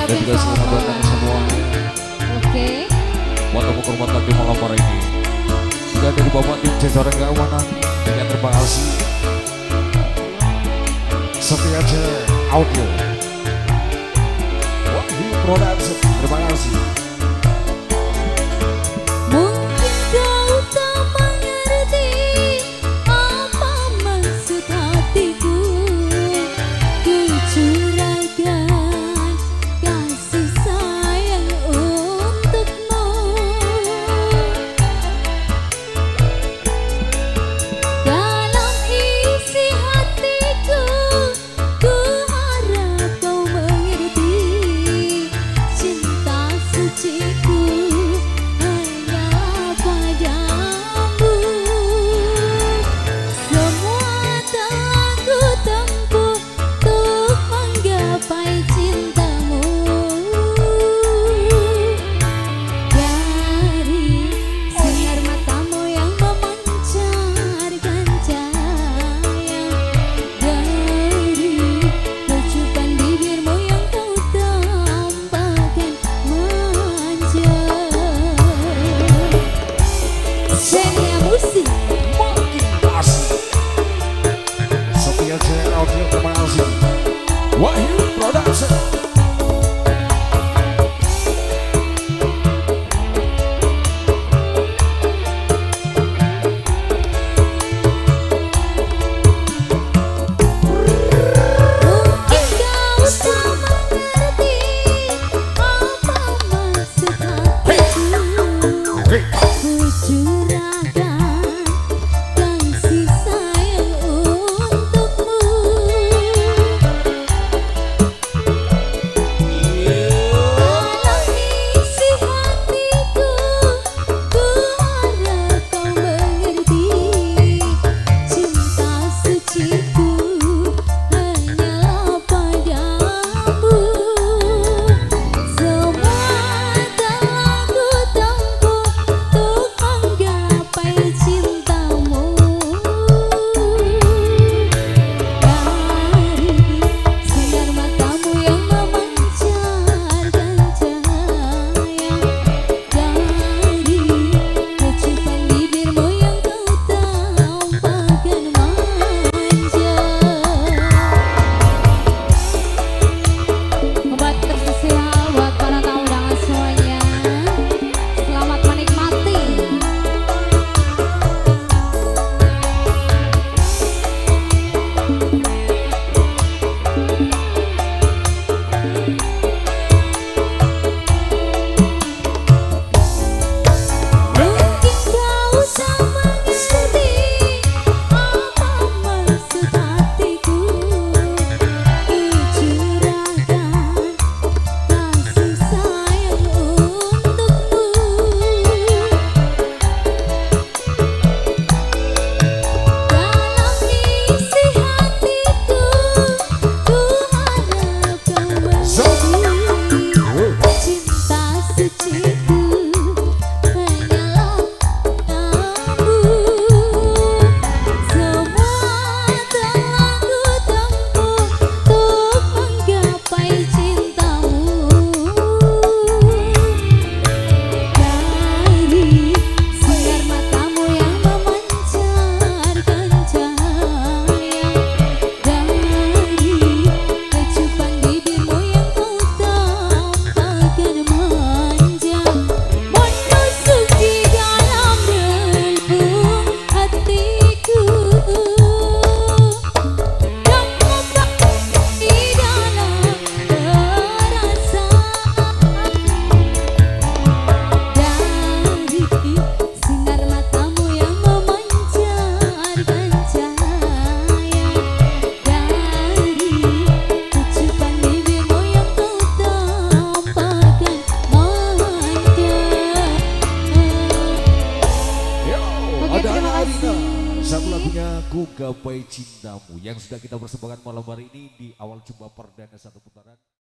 dan juga selamat datang semuanya. Oke. Buat tamu kehormatan di malam hari ini. Juga dari Bapak tim jajaran keamanan dengan terima kasih. Setia Audio. Wahyu Production, terima kasih. Mungkin kau tak mengerti apa maksud hatiku. Ku curahkan kasih sayang untukmu. Dalam isi hatiku, ku harap kau mengerti. Cinta suciku hanya padamu. Semua telah ku tempuh untuk menggapai cintamu. Dari sinar matamu yang memancarkan cahaya, dari lucukan bibirmu yang kau tampakkan manja. Ceria Musik. Setia Audio, terima kasih. Wahyu Production. Mungkin kau tak mengerti apa maksud hatiku. Ku curahkan kasih sayang untukmu. Dalam isi hatiku, ku harap kau mengerti. Cinta suciku hanyalah padamu. Semua telah ku tempuh untuk menggapai cintamu. Dari sinar matamu yang memancarkan cahaya, dari kecupan bibirmu yang kau tampakkan manja. Obat terspesial buat para tamu undangan semuanya. Selamat menikmati. Mungkin kau tak mengerti apa maksud hatiku. Ku curahkan kasih sayang untukmu. Dalam isi hatiku, ku harap kau mengerti. Cinta suciku hanyalah kamu. Semua telah ku tempuh untuk menggapai cintamu. Dari sinar matamu yang memancarkan cahaya, dari kecupan bibirmu yang kau tampakkan manja, memasuki dalam relung hatiku dan membawa di dalam perasaan. Dari sinar matamu yang memancarkan cahaya, dari kecupan bibirmu yang kau tampakkan manja. Yo, Oke, ada terima Alina. kasih. Satu lagunya Ku Gapai Cintamu yang sudah kita persembahkan malam hari ini di awal jumpa perdana satu putaran.